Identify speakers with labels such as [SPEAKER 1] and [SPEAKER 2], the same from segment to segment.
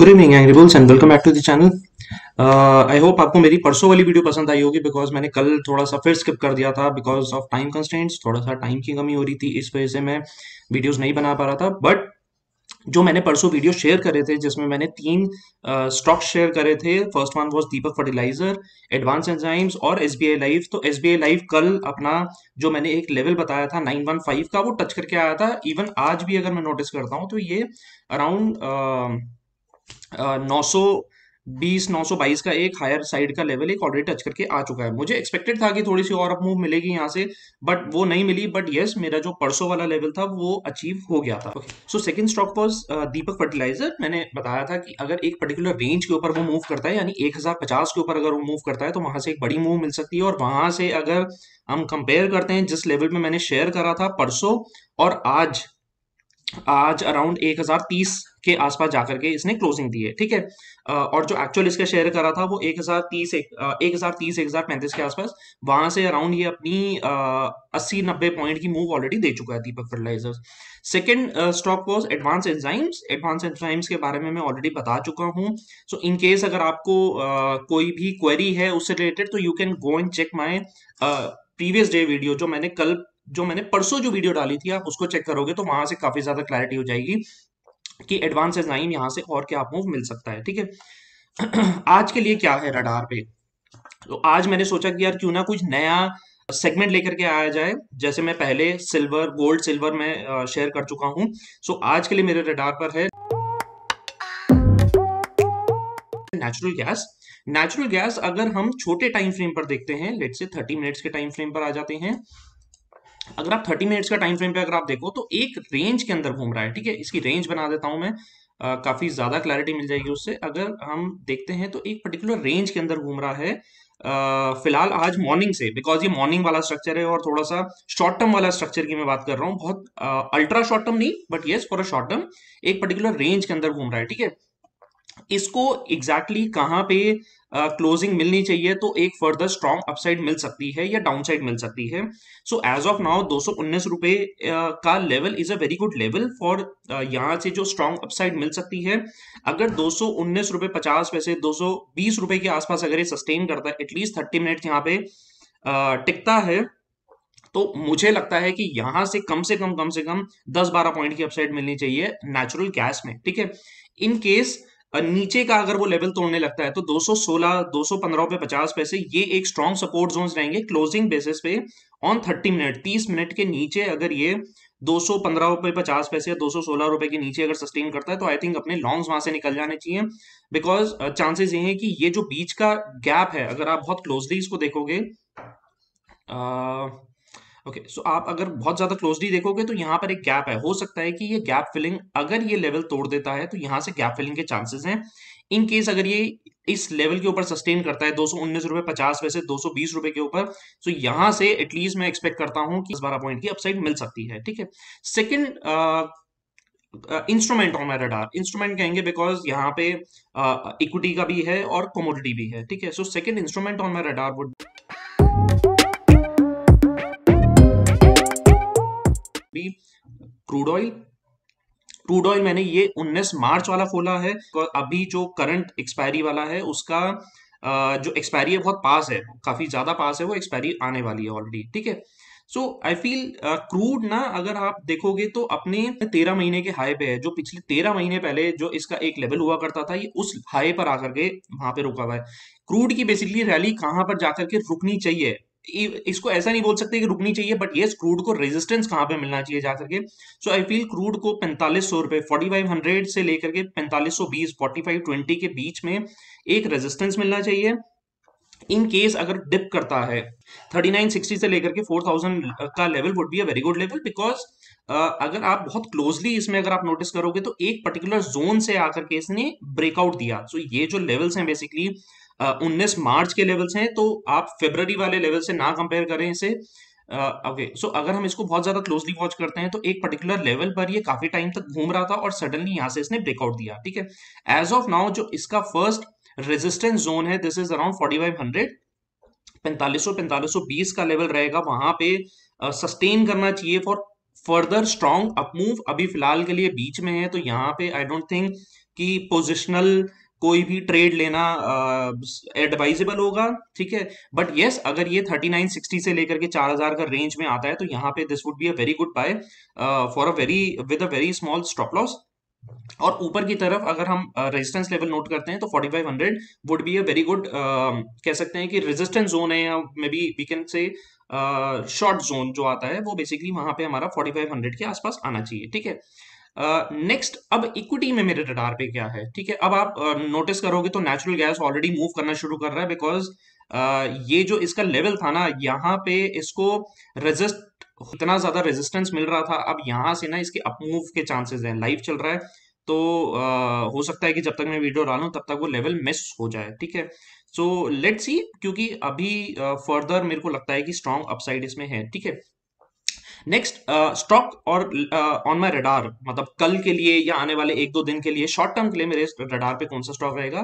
[SPEAKER 1] Good evening angry bulls and welcome back to the channel. I hope आपको मेरी परसों वाली वीडियो पसंद आई होगी बिकॉज मैंने कल थोड़ा सा फिर स्किप कर दिया था बिकॉज ऑफ टाइम कंस्ट्रेंट्स। थोड़ा सा टाइम की कमी हो रही थी, इस वजह से मैं वीडियोस नहीं बना पा रहा था। बट जो मैंने परसों वीडियो शेयर करे थे जिसमें मैंने तीन स्टॉक्स शेयर करे थे, first one was Deepak fertiliser, advance enzymes और एसबीआई लाइफ। तो एसबीआई लाइफ कल अपना जो मैंने एक लेवल बताया था 915 का, वो टच करके आया था। इवन आज भी अगर मैं नोटिस करता हूँ तो ये अराउंड 920 922 का एक हायर साइड का लेवल एक ऑलरेडी टच करके आ चुका है। मुझे एक्सपेक्टेड था कि थोड़ी सी और अप मूव मिलेगी यहाँ से, बट वो नहीं मिली। बट यस, मेरा जो परसों वाला लेवल था वो अचीव हो गया था। So second stock was Deepak fertiliser. मैंने बताया था कि अगर एक पर्टिकुलर रेंज के ऊपर वो मूव करता है, यानी 1050 के ऊपर अगर वो मूव करता है, तो वहां से एक बड़ी मूव मिल सकती है। और वहां से अगर हम कंपेयर करते हैं जिस लेवल में मैंने शेयर करा था परसों और आज आज अराउंड 1030 के आसपास जाकर के इसने क्लोजिंग दी है, ठीक है। और जो एक्चुअल इसका शेयर करा था वो 1030 1035 के आसपास, वहां से अराउंड ये अपनी 80-90 पॉइंट की मूव ऑलरेडी दे चुका है Deepak fertilisers. Second stock was advance enzymes. Advance enzymes के बारे में मैं ऑलरेडी बता चुका हूँ। सो इन केस अगर आपको कोई भी क्वेरी है उससे रिलेटेड, तो you can go and check my previous day video. जो मैंने परसों जो वीडियो डाली थी, आप उसको चेक करोगे तो वहां से काफी ज्यादा क्लैरिटी हो जाएगी कि एडवांस एंजाइम यहाँ से और क्या मूव मिल सकता है, ठीक है। आज के लिए क्या है रडार पे, तो आज मैंने सोचा कि यार क्यों ना कुछ नया सेगमेंट लेकर के आया जाए। जैसे मैं पहले सिल्वर, गोल्ड सिल्वर में शेयर कर चुका हूँ। सो आज के लिए मेरे रडार पर है नेचुरल गैस। नेचुरल गैस अगर हम छोटे टाइम फ्रेम पर देखते हैं, लेट्स से 30 मिनट्स के टाइम फ्रेम पर आ जाते हैं। अगर आप 30 मिनट्स का टाइम फ्रेम पे अगर आप देखो तो एक रेंज के अंदर घूम रहा है, ठीक है। इसकी रेंज बना देता हूं मैं, काफी ज्यादा क्लैरिटी मिल जाएगी उससे। अगर हम देखते हैं तो एक पर्टिकुलर रेंज के अंदर घूम रहा है फिलहाल आज मॉर्निंग से, बिकॉज ये मॉर्निंग वाला स्ट्रक्चर है और थोड़ा सा शॉर्ट टर्म वाला स्ट्रक्चर की मैं बात कर रहा हूँ। बहुत अल्ट्रा शॉर्ट टर्म नहीं, but yes for a short term एक पर्टिकुलर रेंज के अंदर घूम रहा है, ठीक है। इसको एग्जैक्टली कहाँ पे क्लोजिंग मिलनी चाहिए, तो एक फर्दर स्ट्रॉन्ग अपसाइड मिल सकती है या डाउनसाइड मिल सकती है। सो एज ऑफ नाउ 219 रुपए का level is a very good level for यहाँ से जो स्ट्रॉन्ग अपसाइड मिल सकती है। अगर 219 रुपए 50 पैसे, 220 रुपए के आसपास अगर ये सस्टेन करता है, एटलीस्ट 30 मिनट यहाँ पे टिकता है, तो मुझे लगता है कि यहां से कम से कम 10-12 पॉइंट की अपसाइड मिलनी चाहिए नेचुरल गैस में, ठीक है। इन केस नीचे का अगर वो लेवल तोड़ने लगता है तो 216 215 पे 50 पैसे ये एक स्ट्रॉन्ग सपोर्ट जोन्स रहेंगे क्लोजिंग बेसिस पे ऑन 30 मिनट। 30 मिनट के नीचे अगर ये 215 पे 50 पैसे या 216 रुपए के नीचे अगर सस्टेन करता है, तो आई थिंक अपने लॉन्ग्स वहां से निकल जाने चाहिए। बिकॉज चांसेस ये हैं कि ये जो बीच का गैप है, अगर आप बहुत क्लोजली इसको देखोगे, ओके सो आप अगर बहुत ज्यादा क्लोजली देखोगे तो यहाँ पर एक गैप है। हो सकता है कि ये गैप फिलिंग अगर ये लेवल तोड़ देता है तो यहाँ से गैप फिलिंग के चांसेस हैं। इन केस अगर ये इस लेवल के ऊपर सस्टेन करता है 219 रुपए 50 पैसे 220 रुपए के ऊपर, तो यहाँ से एटलीस्ट मैं एक्सपेक्ट करता हूँ कि 12 पॉइंट की अपसाइड मिल सकती है, ठीक है। Second instrument on my radar, instrument कहेंगे बिकॉज यहाँ पे इक्विटी का भी है और कमोडिटी भी है, ठीक है। So second instrument on my radar would be crude oil. Crude oil मैंने ये 19 मार्च वाला खोला है, अभी जो करंट एक्सपायरी वाला है उसका जो एक्सपायरी है बहुत पास है, काफी ज्यादा पास है, वो एक्सपायरी आने वाली है ऑलरेडी, ठीक है। सो आई फील क्रूड ना, अगर आप देखोगे तो अपने 13 महीने के हाई पे है। जो पिछले 13 महीने पहले जो इसका एक लेवल हुआ करता था, ये उस हाई पर आकर के वहां पे रुका हुआ है। क्रूड की बेसिकली रैली कहां पर जाकर के रुकनी चाहिए, इसको ऐसा नहीं बोल सकते कि रुकनी चाहिए, बट ये क्रूड को रेजिस्टेंस कहां पे मिलना चाहिए जाकर के। सो आई फील क्रूड को 4500 रुपए 4500 से लेकर के 4520 4520 के बीच में एक रेजिस्टेंस मिलना चाहिए। इन केस अगर डिप करता है 3960 से लेकर के 4000 का level would be a very good level. Because अगर आप बहुत क्लोजली इसमें अगर आप नोटिस करोगे तो एक पर्टिकुलर जोन से आकर के इसने ब्रेकआउट दिया। सो ये जो लेवल्स हैं बेसिकली 19 मार्च के लेवल्स हैं, तो आप फेब्रवरी वाले लेवल से ना कंपेयर करें इसे। ओके सो अगर हम इसको बहुत ज्यादा क्लोजली वॉच करते हैं तो एक पर्टिकुलर लेवल पर ये काफी टाइम तक घूम रहा था और सडनली यहां से इसने ब्रेकआउट दिया, ठीक है। एज ऑफ नाउ जो इसका फर्स्ट रेजिस्टेंस जोन है दिस इज अराउंड 4500, 4500 का लेवल रहेगा, वहां पे सस्टेन करना चाहिए फॉर फर्दर स्ट्रॉन्ग अपमूव। अभी फिलहाल के लिए बीच में है, तो यहाँ पे आई डोंट थिंक कि पोजिशनल कोई भी ट्रेड लेना एडवाइजेबल होगा, ठीक है। बट यस, अगर ये 3960 से लेकर के 4000 का रेंज में आता है तो यहाँ पे this would be a very good buy for a very with a very small stop loss. और ऊपर की तरफ अगर हम रेजिस्टेंस लेवल नोट करते हैं तो 4500 would be a very good, कह सकते हैं कि रेजिस्टेंस जोन है, या maybe we can say short zone जो आता है वो बेसिकली वहां पे हमारा 4500 के आसपास आना चाहिए, ठीक है। नेक्स्ट, अब इक्विटी में मेरे रडार पे क्या है, ठीक है। अब आप नोटिस करोगे तो नेचुरल गैस ऑलरेडी मूव करना शुरू कर रहा है, बिकॉज ये जो इसका लेवल था ना, यहाँ पे इसको रेजिस्ट, इतना ज्यादा रेजिस्टेंस मिल रहा था, अब यहाँ से ना इसके अप मूव के चांसेस हैं, लाइव चल रहा है। तो हो सकता है कि जब तक मैं वीडियो डालूं तब तक वो लेवल मिस हो जाए, ठीक है। सो लेट्स सी, क्योंकि अभी फर्दर मेरे को लगता है कि स्ट्रॉन्ग अपसाइड इसमें है, ठीक है। नेक्स्ट, स्टॉक और ऑन माई रडार, मतलब कल के लिए या आने वाले 1-2 दिन के लिए शॉर्ट टर्म के लिए मेरे रडार पे कौन सा स्टॉक रहेगा।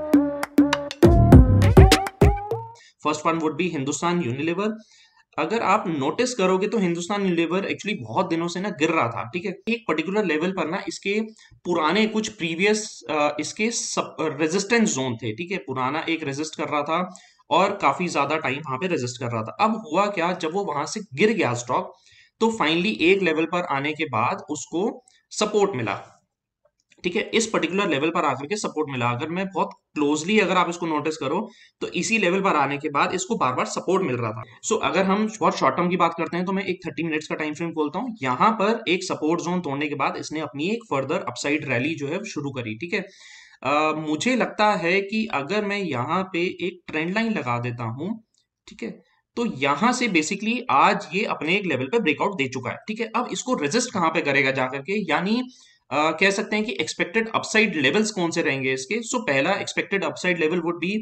[SPEAKER 1] First one would be Hindustan Unilever. अगर आप नोटिस करोगे तो हिंदुस्तान यूनिलीवर एक्चुअली बहुत दिनों से ना गिर रहा था, ठीक है। एक पर्टिकुलर लेवल पर ना इसके पुराने कुछ प्रीवियस इसके रेजिस्टेंस जोन थे, ठीक है। पुराना एक रेजिस्ट कर रहा था और काफी ज्यादा टाइम वहां पे रेजिस्ट कर रहा था। अब हुआ क्या, जब वो वहां से गिर गया स्टॉक, तो फाइनली एक लेवल पर आने के बाद उसको सपोर्ट मिला, ठीक है। इस पर्टिकुलर लेवल पर आकर के सपोर्ट मिला। अगर मैं बहुत क्लोजली अगर आप इसको नोटिस करो तो इसी लेवल पर आने के बाद इसको बार बार सपोर्ट मिल रहा था। सो अगर हम बहुत शॉर्ट टर्म की बात करते हैं तो मैं एक 30 मिनट्स का टाइम फ्रेम खोलता हूं। यहाँ पर एक सपोर्ट जोन तोड़ने के बाद इसने अपनी एक फर्दर अपसाइड रैली जो है शुरू करी, ठीक है। मुझे लगता है कि अगर मैं यहाँ पे एक ट्रेंड लाइन लगा देता हूं, ठीक है, तो यहां से बेसिकली आज ये अपने एक लेवल पे ब्रेकआउट दे चुका है, ठीक है। अब इसको रेजिस्ट कहां पे करेगा जाकर के, यानी कह सकते हैं कि एक्सपेक्टेड अपसाइड लेवल्स कौन से रहेंगे इसके। सो पहला expected upside level would be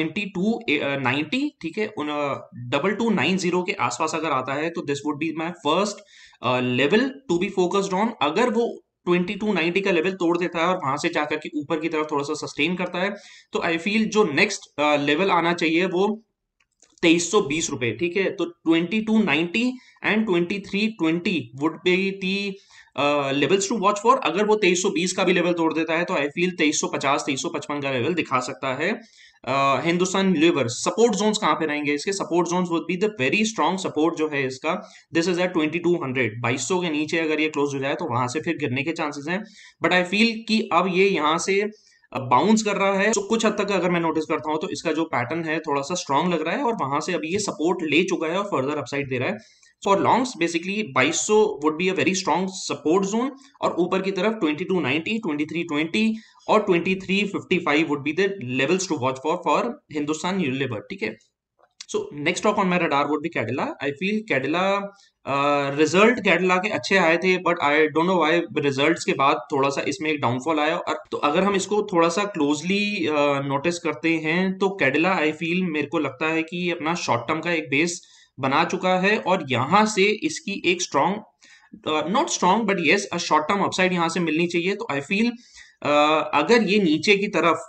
[SPEAKER 1] 2290, ठीक है। 2290 के आसपास अगर आता है तो this would be my first level to be focused on. अगर वो 2290 का लेवल तोड़ देता है और वहां से जाकर के ऊपर की तरफ थोड़ा सा सस्टेन करता है, तो आई फील जो नेक्स्ट लेवल आना चाहिए वो 2320 रुपए, ठीक है। तो 2290 and 2320 would be the levels to watch for. अगर वो 2320 का भी लेवल तोड़ देता है तो आई फील 2350 2355 का लेवल दिखा सकता है। हिंदुस्तान यूनिलीवर सपोर्ट जोन्स कहां पे रहेंगे इसके, support zones would be the very strong support जो है इसका, दिस इज एट 2200, 2200 के नीचे अगर ये क्लोज हो जाए तो वहां से फिर गिरने के चांसेस हैं। बट आई फील कि अब ये यहाँ से बाउंस कर रहा है, तो कुछ हद तक अगर मैं नोटिस करता हूं तो इसका जो पैटर्न है थोड़ा सा स्ट्रांग लग रहा है और वहां से अभी ये सपोर्ट ले चुका है और फर्दर अपसाइड दे रहा है। For longs basically 2200 would be a very strong support zone, और ऊपर की तरफ 2290, 2320 और 2355 would be the levels to watch for Hindustan Unilever, ठीक है। So next stock on my radar would be Cadila. I feel Cadila, result Cadila के अच्छे आए थे, but I don't know why results के बाद थोड़ा सा इसमें एक डाउनफॉल आया। और तो अगर हम इसको थोड़ा सा क्लोजली नोटिस करते हैं तो कैडिला आई फील, मेरे को लगता है कि अपना शॉर्ट टर्म का एक बेस बना चुका है और यहाँ से इसकी एक strong, not strong but yes a short term upside यहाँ से मिलनी चाहिए। तो आई फील अगर ये नीचे की तरफ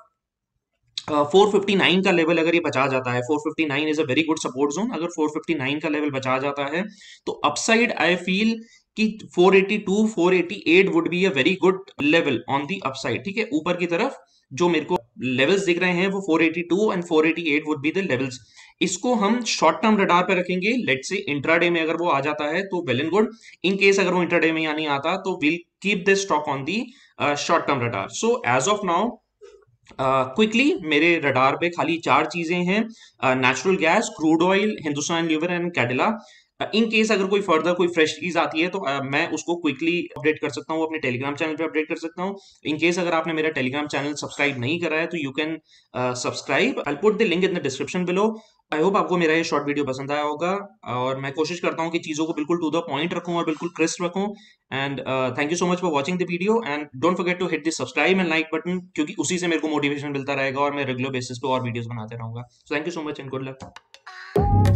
[SPEAKER 1] 459 का लेवल अगर ये बचा जाता है, 459 is a very good support zone, अगर 459 का लेवल बचा जाता है तो अपसाइड आई फील कि 482 488 would be a very good level on the upside, ठीक है। ऊपर की तरफ जो मेरे को लेवल्स दिख रहे हैं वो 482 and 488 would be the levels. इसको हम शॉर्ट टर्म रडार पे रखेंगे। लेट्स से इंट्राडे में अगर वो आ जाता है तो well and good, in case अगर वो इंट्राडे में या नहीं आता तो will keep this stock on the short term radar. So as of now quickly मेरे रडार पे खाली 4 चीजें हैं, natural gas, crude oil, Hindustan lever and Cadila. In case अगर कोई फर्दर कोई फ्रेश चीज आती है तो मैं उसको क्विकली अपडेट कर सकता हूँ, अपने टेलीग्राम चैनल पे अपडेट कर सकता हूँ। इन केस अगर आपने मेरा टेलीग्राम चैनल सब्सक्राइब नहीं करा है तो you can subscribe, I put the link in the description below. I hope आपको मेरा ये शॉर्ट वीडियो पसंद आया होगा और मैं कोशिश करता हूँ कि चीजों को बिल्कुल टू द पॉइंट रखूँ और बिल्कुल क्रिस्प रखूँ। And thank you so much for watching the video and don't forget to hit the subscribe and like button, क्योंकि उसी से मेरे को मोटिवेशन मिलता रहेगा और मैं रेगुलर बेसिस पे और वीडियोस बनाते रहूंगा। So thank you so much and good luck.